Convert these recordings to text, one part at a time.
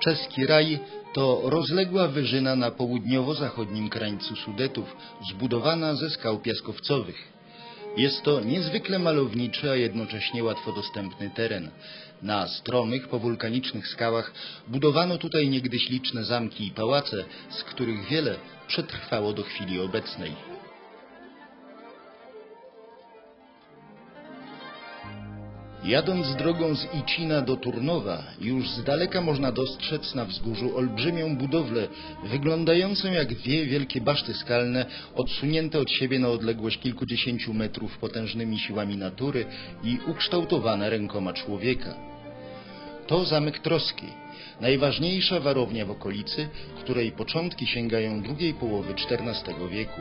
Czeski Raj to rozległa wyżyna na południowo-zachodnim krańcu Sudetów, zbudowana ze skał piaskowcowych. Jest to niezwykle malowniczy, a jednocześnie łatwo dostępny teren. Na stromych, powulkanicznych skałach budowano tutaj niegdyś liczne zamki i pałace, z których wiele przetrwało do chwili obecnej. Jadąc drogą z Icina do Turnowa, już z daleka można dostrzec na wzgórzu olbrzymią budowlę, wyglądającą jak dwie wielkie baszty skalne, odsunięte od siebie na odległość kilkudziesięciu metrów potężnymi siłami natury i ukształtowane rękoma człowieka. To Zamek Troski, najważniejsza warownia w okolicy, której początki sięgają drugiej połowy XIV wieku.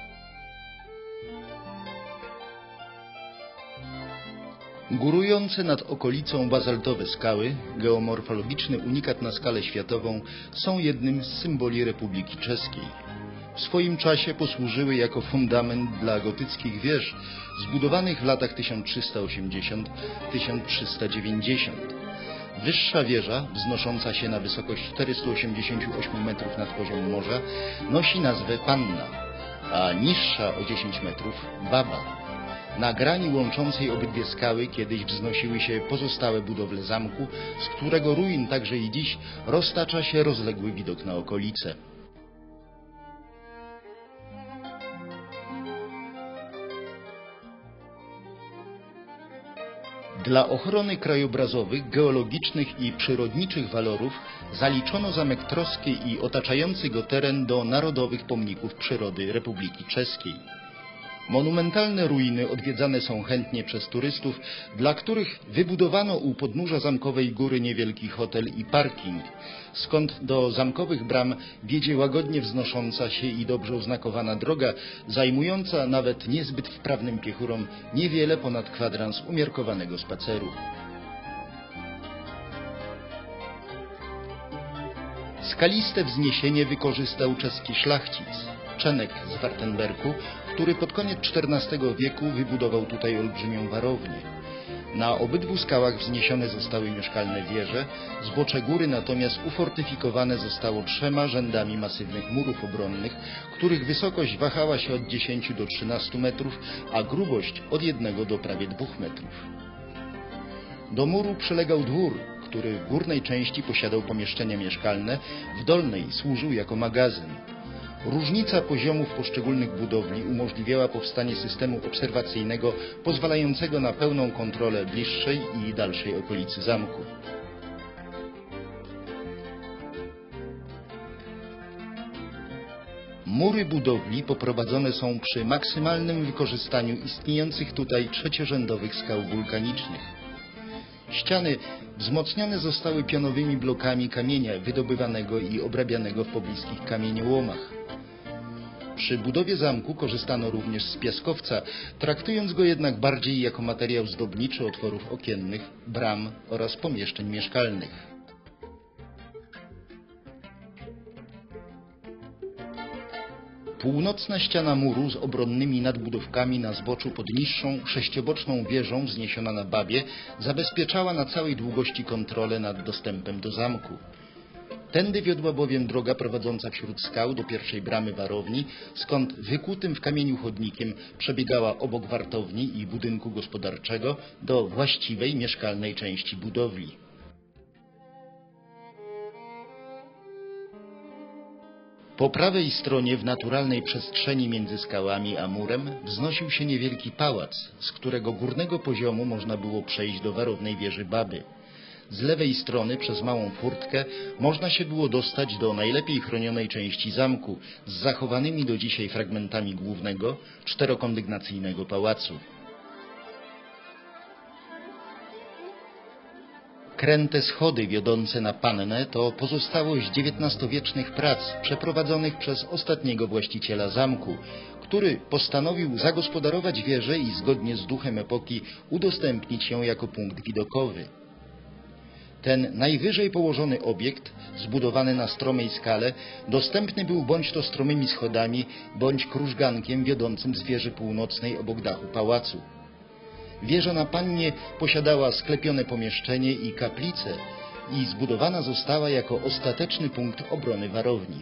Górujące nad okolicą bazaltowe skały, geomorfologiczny unikat na skalę światową, są jednym z symboli Republiki Czeskiej. W swoim czasie posłużyły jako fundament dla gotyckich wież, zbudowanych w latach 1380-1390. Wyższa wieża, wznosząca się na wysokość 488 metrów nad poziomem morza, nosi nazwę Panna, a niższa o 10 metrów Baba. Na grani łączącej obydwie skały kiedyś wznosiły się pozostałe budowle zamku, z którego ruin także i dziś roztacza się rozległy widok na okolice. Dla ochrony krajobrazowych, geologicznych i przyrodniczych walorów zaliczono Zamek Troski i otaczający go teren do narodowych pomników przyrody Republiki Czeskiej. Monumentalne ruiny odwiedzane są chętnie przez turystów, dla których wybudowano u podnóża zamkowej góry niewielki hotel i parking, skąd do zamkowych bram wiedzie łagodnie wznosząca się i dobrze oznakowana droga, zajmująca nawet niezbyt wprawnym piechurom niewiele ponad kwadrans umiarkowanego spaceru. Skaliste wzniesienie wykorzystał czeski szlachcic Czenek z Wartenbergu, który pod koniec XIV wieku wybudował tutaj olbrzymią warownię. Na obydwu skałach wzniesione zostały mieszkalne wieże, zbocze góry natomiast ufortyfikowane zostało 3 rzędami masywnych murów obronnych, których wysokość wahała się od 10 do 13 metrów, a grubość od 1 do prawie 2 metrów. Do muru przylegał dwór, który w górnej części posiadał pomieszczenia mieszkalne, w dolnej służył jako magazyn. Różnica poziomów poszczególnych budowli umożliwiała powstanie systemu obserwacyjnego pozwalającego na pełną kontrolę bliższej i dalszej okolicy zamku. Mury budowli poprowadzone są przy maksymalnym wykorzystaniu istniejących tutaj trzeciorzędowych skał wulkanicznych. Ściany wzmocnione zostały pionowymi blokami kamienia wydobywanego i obrabianego w pobliskich kamieniołomach. Przy budowie zamku korzystano również z piaskowca, traktując go jednak bardziej jako materiał zdobniczy otworów okiennych, bram oraz pomieszczeń mieszkalnych. Północna ściana muru z obronnymi nadbudówkami na zboczu pod niższą, sześcioboczną wieżą wzniesiona na Babie zabezpieczała na całej długości kontrolę nad dostępem do zamku. Tędy wiodła bowiem droga prowadząca wśród skał do pierwszej bramy warowni, skąd wykutym w kamieniu chodnikiem przebiegała obok wartowni i budynku gospodarczego do właściwej mieszkalnej części budowli. Po prawej stronie w naturalnej przestrzeni między skałami a murem wznosił się niewielki pałac, z którego górnego poziomu można było przejść do warownej wieży Baby. Z lewej strony przez małą furtkę można się było dostać do najlepiej chronionej części zamku z zachowanymi do dzisiaj fragmentami głównego, czterokondygnacyjnego pałacu. Kręte schody wiodące na Pannę to pozostałość XIX-wiecznych prac przeprowadzonych przez ostatniego właściciela zamku, który postanowił zagospodarować wieżę i zgodnie z duchem epoki udostępnić ją jako punkt widokowy. Ten najwyżej położony obiekt, zbudowany na stromej skale, dostępny był bądź to stromymi schodami, bądź krużgankiem wiodącym z wieży północnej obok dachu pałacu. Wieża na Pannie posiadała sklepione pomieszczenie i kaplicę, i zbudowana została jako ostateczny punkt obrony warowni.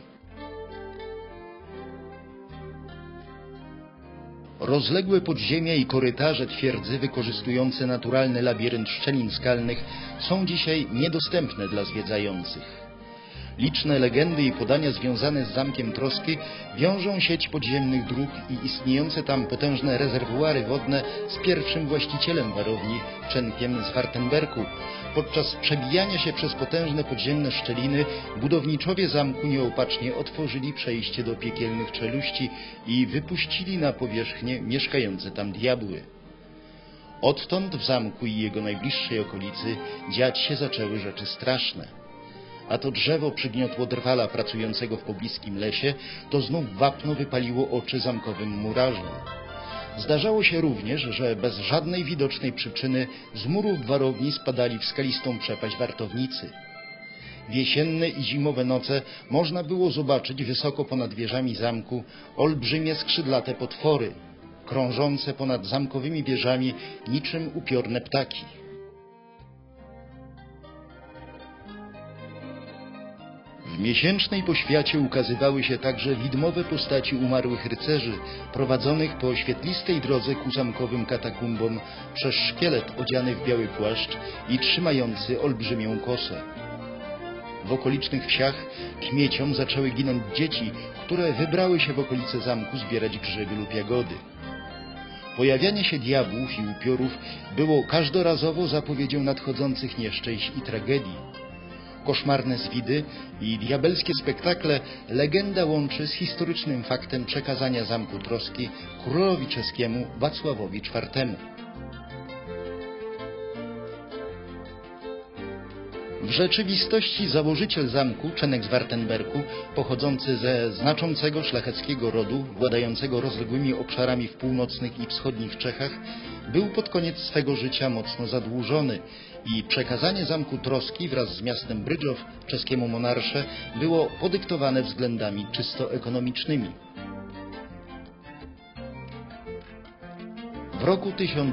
Rozległe podziemia i korytarze twierdzy wykorzystujące naturalny labirynt szczelin skalnych są dzisiaj niedostępne dla zwiedzających. Liczne legendy i podania związane z Zamkiem Troski wiążą sieć podziemnych dróg i istniejące tam potężne rezerwuary wodne z pierwszym właścicielem warowni, Czenkiem z Wartenberku. Podczas przebijania się przez potężne podziemne szczeliny budowniczowie zamku nieopatrznie otworzyli przejście do piekielnych czeluści i wypuścili na powierzchnię mieszkające tam diabły. Odtąd w zamku i jego najbliższej okolicy dziać się zaczęły rzeczy straszne. A to drzewo przygniotło drwala pracującego w pobliskim lesie, to znów wapno wypaliło oczy zamkowym murarzom. Zdarzało się również, że bez żadnej widocznej przyczyny z murów warowni spadali w skalistą przepaść wartownicy. W jesienne i zimowe noce można było zobaczyć wysoko ponad wieżami zamku olbrzymie skrzydlate potwory, krążące ponad zamkowymi wieżami niczym upiorne ptaki. W miesięcznej poświacie ukazywały się także widmowe postaci umarłych rycerzy, prowadzonych po świetlistej drodze ku zamkowym katakumbom przez szkielet odziany w biały płaszcz i trzymający olbrzymią kosę. W okolicznych wsiach kmieciom zaczęły ginąć dzieci, które wybrały się w okolice zamku zbierać grzyby lub jagody. Pojawianie się diabłów i upiorów było każdorazowo zapowiedzią nadchodzących nieszczęść i tragedii. Koszmarne zwidy i diabelskie spektakle legenda łączy z historycznym faktem przekazania Zamku Troski królowi czeskiemu Wacławowi IV. W rzeczywistości założyciel zamku, Czenek z Wartenberku, pochodzący ze znaczącego szlacheckiego rodu, władającego rozległymi obszarami w północnych i wschodnich Czechach, był pod koniec swego życia mocno zadłużony i przekazanie Zamku Troski wraz z miastem Brydżow czeskiemu monarsze było podyktowane względami czysto ekonomicznymi. W roku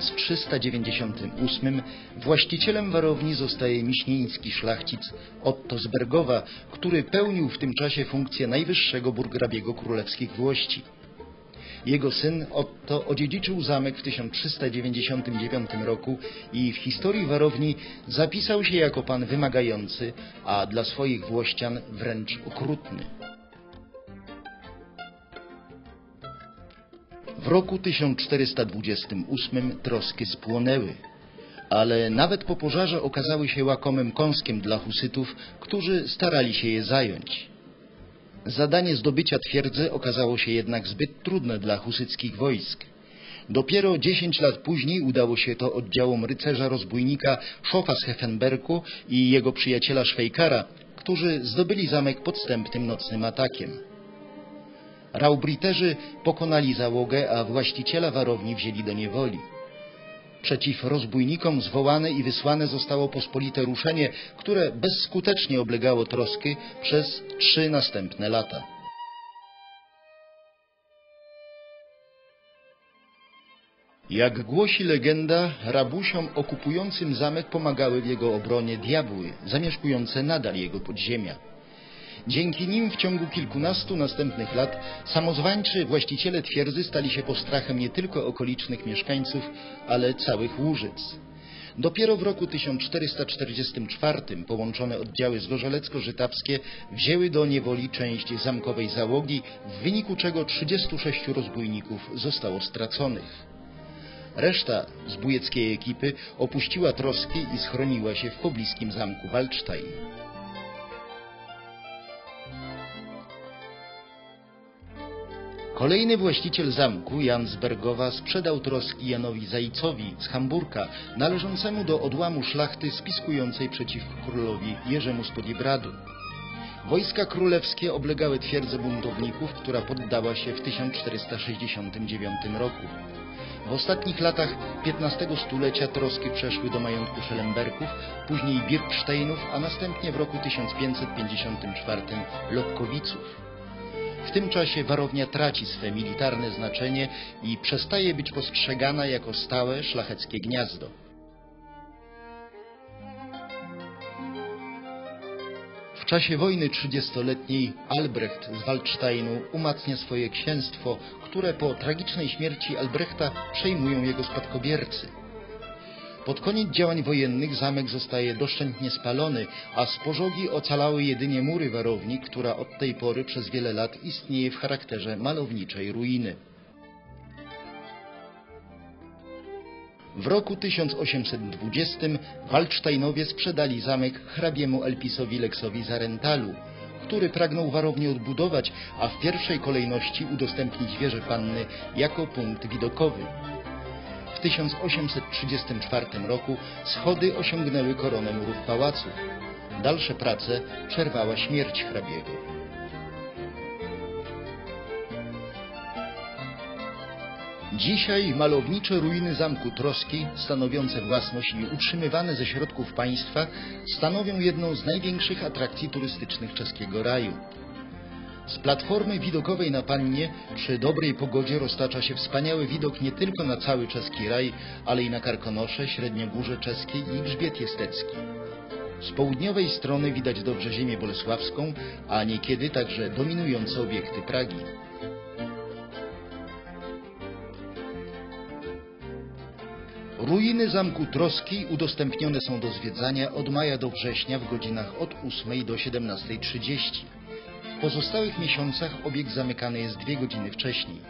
1398 właścicielem warowni zostaje miśnieński szlachcic Otto z Bergowa, który pełnił w tym czasie funkcję najwyższego burgrabiego królewskich włości. Jego syn Otto odziedziczył zamek w 1399 roku i w historii warowni zapisał się jako pan wymagający, a dla swoich włościan wręcz okrutny. W roku 1428 Troski spłonęły, ale nawet po pożarze okazały się łakomym kąskiem dla husytów, którzy starali się je zająć. Zadanie zdobycia twierdzy okazało się jednak zbyt trudne dla husyckich wojsk. Dopiero 10 lat później udało się to oddziałom rycerza rozbójnika Szofa z Heffenberku i jego przyjaciela Szwejkara, którzy zdobyli zamek podstępnym nocnym atakiem. Raubriterzy pokonali załogę, a właściciela warowni wzięli do niewoli. Przeciw rozbójnikom zwołane i wysłane zostało pospolite ruszenie, które bezskutecznie oblegało Troski przez 3 następne lata. Jak głosi legenda, rabusiom okupującym zamek pomagały w jego obronie diabły, zamieszkujące nadal jego podziemia. Dzięki nim w ciągu kilkunastu następnych lat samozwańczy właściciele twierdzy stali się postrachem nie tylko okolicznych mieszkańców, ale całych Łużyc. Dopiero w roku 1444 połączone oddziały zgorzelecko-żytawskie wzięły do niewoli część zamkowej załogi, w wyniku czego 36 rozbójników zostało straconych. Reszta zbójeckiej ekipy opuściła Troski i schroniła się w pobliskim zamku Waldstein. Kolejny właściciel zamku, Jan z Bergowa, sprzedał Troski Janowi Zajcowi z Hamburka, należącemu do odłamu szlachty spiskującej przeciwko królowi Jerzemu z Podiebradu. Wojska królewskie oblegały twierdzę buntowników, która poddała się w 1469 roku. W ostatnich latach XV stulecia Troski przeszły do majątku Szelemberków, później Birksteinów, a następnie w roku 1554 Lokkowiców. W tym czasie warownia traci swe militarne znaczenie i przestaje być postrzegana jako stałe szlacheckie gniazdo. czasie wojny 30-letniej Albrecht z Waldsteinu umacnia swoje księstwo, które po tragicznej śmierci Albrechta przejmują jego spadkobiercy. Pod koniec działań wojennych zamek zostaje doszczętnie spalony, a z pożogi ocalały jedynie mury warowni, która od tej pory przez wiele lat istnieje w charakterze malowniczej ruiny. W roku 1820 Waldsteinowie sprzedali zamek hrabiemu Elpisowi Lexowi z Arentalu, który pragnął warownię odbudować, a w pierwszej kolejności udostępnić wieżę Panny jako punkt widokowy. W 1834 roku schody osiągnęły koronę murów pałacu. Dalsze prace przerwała śmierć hrabiego. Dzisiaj malownicze ruiny Zamku Troski, stanowiące własność i utrzymywane ze środków państwa, stanowią jedną z największych atrakcji turystycznych czeskiego raju. Z platformy widokowej na Pannie przy dobrej pogodzie roztacza się wspaniały widok nie tylko na cały czeski raj, ale i na Karkonosze, Średniogórze Czeskie i Grzbiet Jestecki. Z południowej strony widać dobrze ziemię bolesławską, a niekiedy także dominujące obiekty Pragi. Ruiny Zamku Troski udostępnione są do zwiedzania od maja do września w godzinach od 8 do 17:30. W pozostałych miesiącach obiekt zamykany jest 2 godziny wcześniej.